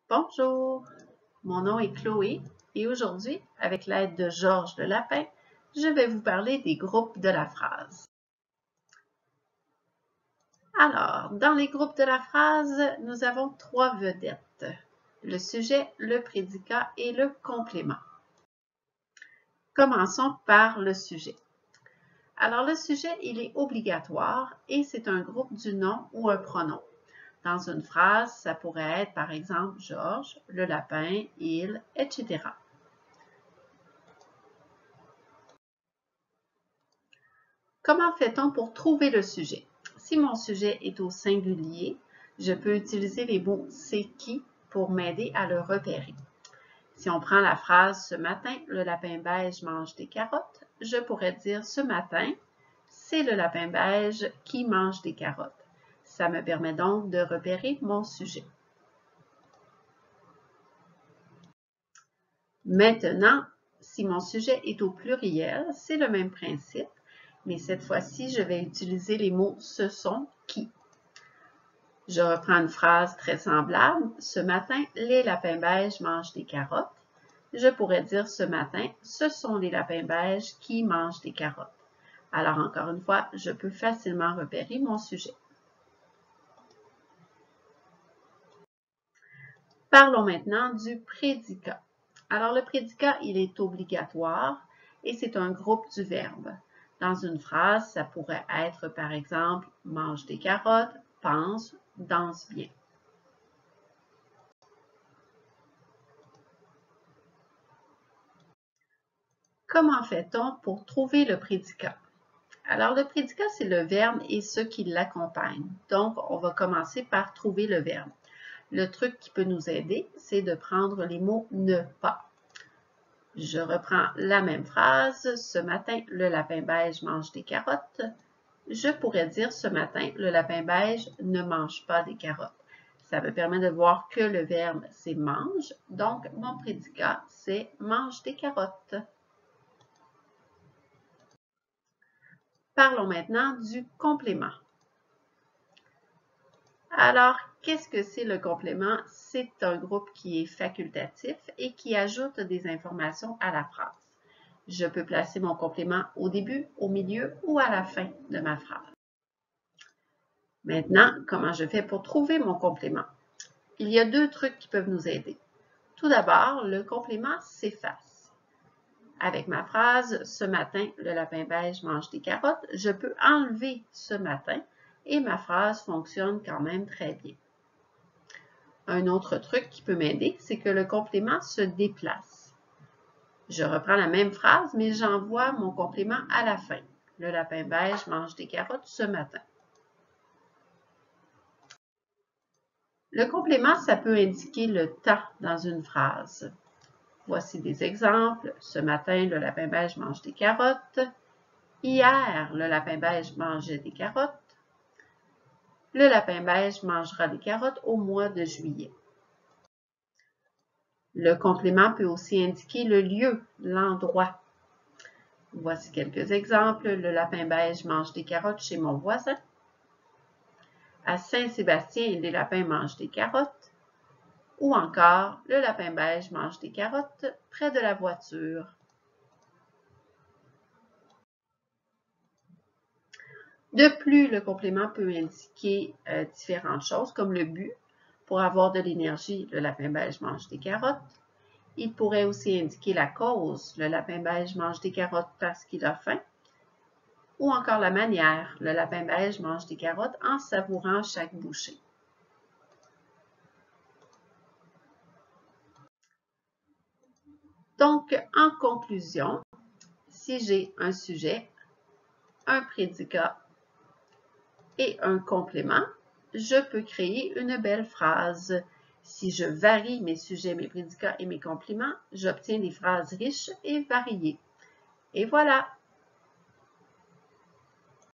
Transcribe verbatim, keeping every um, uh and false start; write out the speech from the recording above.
Bonjour, mon nom est Chloé et aujourd'hui, avec l'aide de Georges Le Lapin, je vais vous parler des groupes de la phrase. Alors, dans les groupes de la phrase, nous avons trois vedettes, le sujet, le prédicat et le complément. Commençons par le sujet. Alors, le sujet, il est obligatoire et c'est un groupe du nom ou un pronom. Dans une phrase, ça pourrait être, par exemple, Georges, le lapin, il, et cetera. Comment fait-on pour trouver le sujet? Si mon sujet est au singulier, je peux utiliser les mots « c'est qui » pour m'aider à le repérer. Si on prend la phrase « Ce matin, le lapin beige mange des carottes », je pourrais dire « Ce matin, c'est le lapin beige qui mange des carottes ». Ça me permet donc de repérer mon sujet. Maintenant, si mon sujet est au pluriel, c'est le même principe, mais cette fois-ci, je vais utiliser les mots « ce sont qui ». Je reprends une phrase très semblable. Ce matin, les lapins beiges mangent des carottes. Je pourrais dire ce matin, ce sont les lapins beiges qui mangent des carottes. Alors, encore une fois, je peux facilement repérer mon sujet. Parlons maintenant du prédicat. Alors, le prédicat, il est obligatoire et c'est un groupe du verbe. Dans une phrase, ça pourrait être, par exemple, « mange des carottes »,« pense »,« danse bien ». Comment fait-on pour trouver le prédicat? Alors, le prédicat, c'est le verbe et ce qui l'accompagne. Donc, on va commencer par trouver le verbe. Le truc qui peut nous aider, c'est de prendre les mots « ne pas ». Je reprends la même phrase. Ce matin, le lapin beige mange des carottes. Je pourrais dire ce matin, le lapin beige ne mange pas des carottes. Ça me permet de voir que le verbe, c'est mange. Donc, mon prédicat, c'est mange des carottes. Parlons maintenant du complément. Alors, qu'est-ce que c'est le complément? C'est un groupe qui est facultatif et qui ajoute des informations à la phrase. Je peux placer mon complément au début, au milieu ou à la fin de ma phrase. Maintenant, comment je fais pour trouver mon complément? Il y a deux trucs qui peuvent nous aider. Tout d'abord, le complément s'efface. Avec ma phrase « Ce matin, le lapin beige mange des carottes », je peux enlever « ce matin » et ma phrase fonctionne quand même très bien. Un autre truc qui peut m'aider, c'est que le complément se déplace. Je reprends la même phrase, mais j'envoie mon complément à la fin. Le lapin beige mange des carottes ce matin. Le complément, ça peut indiquer le temps dans une phrase. Voici des exemples. Ce matin, le lapin beige mange des carottes. Hier, le lapin beige mangeait des carottes. Le lapin beige mangera des carottes au mois de juillet. Le complément peut aussi indiquer le lieu, l'endroit. Voici quelques exemples. Le lapin beige mange des carottes chez mon voisin. À Saint-Sébastien, les lapins mangent des carottes. Ou encore, le lapin beige mange des carottes près de la voiture. De plus, le complément peut indiquer euh, différentes choses, comme le but. Pour avoir de l'énergie, le lapin beige mange des carottes. Il pourrait aussi indiquer la cause. Le lapin beige mange des carottes parce qu'il a faim. Ou encore la manière. Le lapin beige mange des carottes en savourant chaque bouchée. Donc, en conclusion, si j'ai un sujet, un prédicat et un complément, je peux créer une belle phrase. Si je varie mes sujets, mes prédicats et mes compléments, j'obtiens des phrases riches et variées. Et voilà!